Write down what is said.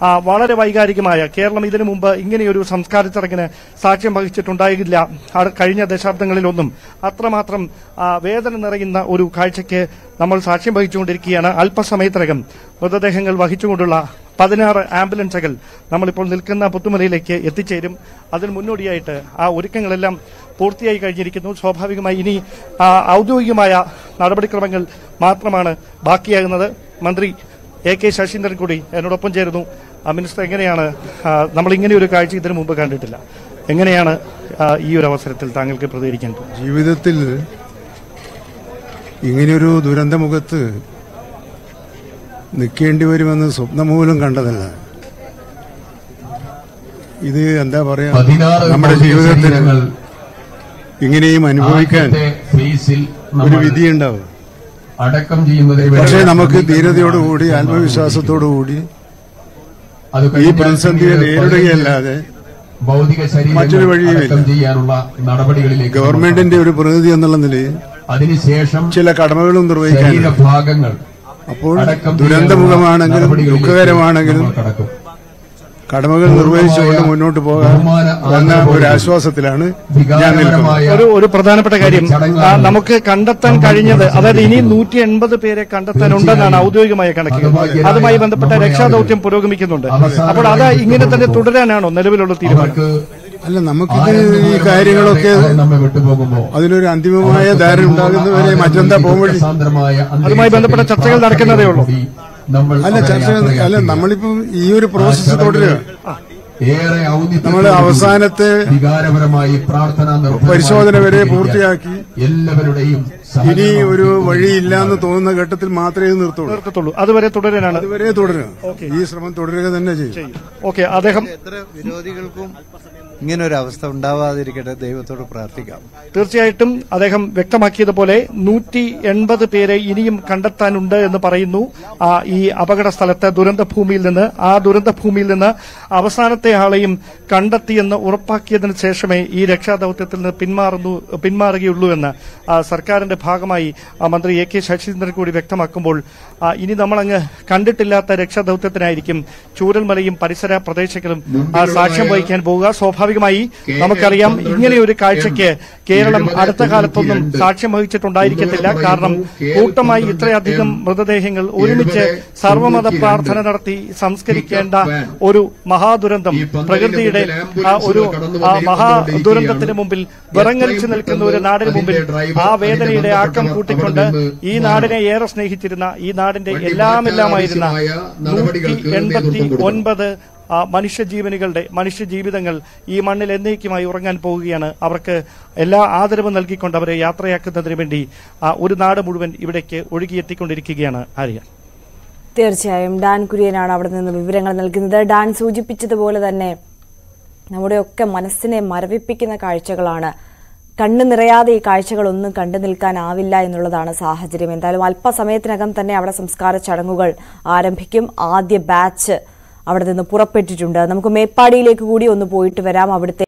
വളരെ വൈകാരികമായ കേരളം ഇതിനു മുമ്പ് ഇങ്ങനെയൊരു സംസ്കാര ചടങ്ങിന് സാക്ഷ്യം വഹിച്ചിട്ടുണ്ടായില്ല. കഴിഞ്ഞ ദശാബ്ദങ്ങളിലൊന്നും അത്രമാത്രം വേദന നിറയുന്ന ഒരു കാഴ്ചയ്ക്ക് നമ്മൾ സാക്ഷ്യം വഹിച്ചുകൊണ്ടിരിക്കുകയാണ്. അല്പസമയത്തിനകം മൃതദേഹങ്ങൾ വഹിച്ചുകൊണ്ടുള്ള 16 ആംബുലൻസുകൾ നമ്മളിപ്പോൾ നിൽക്കുന്ന പുത്തുമലയിലേക്ക് എത്തിച്ചേരും. അതിന് മുന്നോടിയായിട്ട് ആ ഒരുക്കങ്ങളെല്ലാം പൂർത്തിയായി കഴിഞ്ഞിരിക്കുന്നു. സ്വാഭാവികമായി ഇനി ഔദ്യോഗികമായ നടപടിക്രമങ്ങൾ മാത്രമാണ് ബാക്കിയാകുന്നത്. മന്ത്രി AK ശശീന്ദ്രൻ കൂടി എന്നോടൊപ്പം ചേരുന്നു. മിനിസ്റ്റർ, എങ്ങനെയാണ് നമ്മളിങ്ങനെ ഒരു കാഴ്ച ഇതിനു മുമ്പ് കണ്ടിട്ടില്ല, എങ്ങനെയാണ് ഈ ഒരു അവസരത്തിൽ താങ്കൾക്ക് പ്രതികരിക്കാൻ? ജീവിതത്തിൽ ഇങ്ങനെയൊരു ദുരന്തമുഖത്ത് നിൽക്കേണ്ടി വരുമെന്ന് സ്വപ്നം മൂലം കണ്ടതല്ല. ഇത് എന്താ പറയാ, നമ്മുടെ ജീവിതത്തിൽ ഇങ്ങനെയും അനുഭവിക്കാൻ ഒരു വിധിയുണ്ടാവും. പക്ഷേ നമുക്ക് ധീരതയോടുകൂടി ആത്മവിശ്വാസത്തോടുകൂടി ഈ പ്രതിസന്ധിയെ നേരിടുകയല്ലാതെ മറ്റൊരു വഴിയുമില്ല. ഗവൺമെന്റിന്റെ ഒരു പ്രതിനിധി എന്നുള്ള നിലയിൽ അതിനുശേഷം ചില കടമകളും നിർവഹിക്കാൻ. അപ്പോൾ ദുരന്തമുഖമാണെങ്കിലും ദുഃഖകരമാണെങ്കിലും കടമകൾ നിർവഹിച്ചുകൊണ്ട് മുന്നോട്ട് പോകാൻ എന്ന ഒരു ആശ്വാസത്തിലാണ് ഞാൻ നിൽക്കുന്നത്. ഒരു പ്രധാനപ്പെട്ട കാര്യം നമുക്ക് കണ്ടെത്താൻ കഴിഞ്ഞത്, അതായത് ഇനി 180 പേരെ കണ്ടെത്താനുണ്ടെന്നാണ് ഔദ്യോഗികമായ കണക്കുകൾ. അതുമായി ബന്ധപ്പെട്ട രക്ഷാദൌത്യം പുരോഗമിക്കുന്നുണ്ട്. അപ്പോൾ അത് ഇങ്ങനെ തന്നെ തുടരാനാണോ നിലവിലുള്ള തീരുമാനം? അല്ല, നമുക്കിത് ഈ കാര്യങ്ങളൊക്കെ അതിലൊരു അന്തിമമായ ധാരണ ഉണ്ടാകുന്നവരെ മറ്റെന്താ പോകുമ്പോൾ അതുമായി ബന്ധപ്പെട്ട ചർച്ചകൾ നടക്കുന്നതേ ഉള്ളൂ. അല്ല നമ്മളിപ്പം ഈ ഒരു പ്രോസസ് തുടരുക. നമ്മൾ അവസാനത്തെ പരിശോധന വരെ പൂർത്തിയാക്കി ഇനി ഒരു വഴിയില്ലാന്ന് തോന്നുന്ന ഘട്ടത്തിൽ മാത്രമേ ഇത് നിർത്തുള്ളൂ. അതുവരെ തുടരാനാണ്. ഈ ശ്രമം തുടരുക തന്നെ ചെയ്യും. ഓക്കെ, അദ്ദേഹം എത്ര വിരോധികൾക്കും ഇങ്ങനൊരു അവസ്ഥ ഉണ്ടാവാതിരിക്കട്ടെ, ദൈവത്തോട് പ്രാർത്ഥിക്കാം. തീർച്ചയായിട്ടും അദ്ദേഹം വ്യക്തമാക്കിയതുപോലെ 180 പേരെ ഇനിയും കണ്ടെത്താനുണ്ട് എന്ന് പറയുന്നു. ഈ അപകട സ്ഥലത്ത് ദുരന്തഭൂമിയിൽ നിന്ന് അവസാനത്തെ ആളെയും കണ്ടെത്തിയെന്ന് ഉറപ്പാക്കിയതിനു ശേഷമേ ഈ രക്ഷാദൌത്യത്തിൽ നിന്ന് പിന്മാറുകയുള്ളൂ എന്ന് സർക്കാരിന്റെ ഭാഗമായി മന്ത്രി AK ശശീന്ദ്രൻ കൂടി വ്യക്തമാക്കുമ്പോൾ ഇനി നമ്മളങ്ങ് കണ്ടിട്ടില്ലാത്ത രക്ഷാദൌത്യത്തിനായിരിക്കും ചൂരൽമലയും പരിസര പ്രദേശങ്ങളും സാക്ഷ്യം വഹിക്കാൻ പോവുക. സ്വാഭാവികമായി നമുക്കറിയാം, ഇങ്ങനെയൊരു കാഴ്ചയ്ക്ക് കേരളം അടുത്ത കാലത്തൊന്നും സാക്ഷ്യം വഹിച്ചിട്ടുണ്ടായിരിക്കത്തില്ല. കാരണം കൂട്ടമായി ഇത്രയധികം മൃതദേഹങ്ങൾ ഒരുമിച്ച് സർവമത പ്രാർത്ഥന നടത്തി സംസ്കരിക്കേണ്ട ഒരു മഹാദുരന്തം, പ്രകൃതിയുടെ ഒരു മഹാദുരന്തത്തിന് മുമ്പിൽ വിറങ്ങലിച്ചു നിൽക്കുന്ന ഒരു നാടിന് മുമ്പിൽ ആ വേദനയുടെ ആക്കം കൂട്ടിക്കൊണ്ട് ഈ നാടിനെ ഏറെ സ്നേഹിച്ചിരുന്ന, ഈ നാടിന്റെ എല്ലാമായിരുന്ന 189 മനുഷ്യജീവിതങ്ങൾ ഈ മണ്ണിൽ എന്നേക്കുമായി ഉറങ്ങാൻ പോവുകയാണ്. അവർക്ക് എല്ലാ ആദരവും നൽകിക്കൊണ്ട് അവരെ യാത്രയാക്കുന്നതിന് വേണ്ടി ഒരു നാട് മുഴുവൻ ഇവിടേക്ക് ഒഴുകിയെത്തിക്കൊണ്ടിരിക്കുകയാണ്. ആര്യ, തീർച്ചയായും ഡാൻ കുര്യനാണ് അവിടെ നിന്ന് വിവരങ്ങൾ നൽകുന്നത്. ഡാൻ സൂചിപ്പിച്ചതുപോലെ തന്നെ നമ്മുടെയൊക്കെ മനസ്സിനെ മരവിപ്പിക്കുന്ന കാഴ്ചകളാണ്. കണ്ണു നിറയാതെ ഈ കാഴ്ചകളൊന്നും കണ്ടു നിൽക്കാനാവില്ല എന്നുള്ളതാണ് സാഹചര്യം. എന്തായാലും അല്പസമയത്തിനകം തന്നെ അവിടെ സംസ്കാര ചടങ്ങുകൾ ആരംഭിക്കും. ആദ്യ ബാച്ച് അവിടെ നിന്ന് പുറപ്പെട്ടിട്ടുണ്ട്. നമുക്ക് മേപ്പാടിയിലേക്ക് കൂടി ഒന്ന് പോയിട്ട് വരാം. അവിടുത്തെ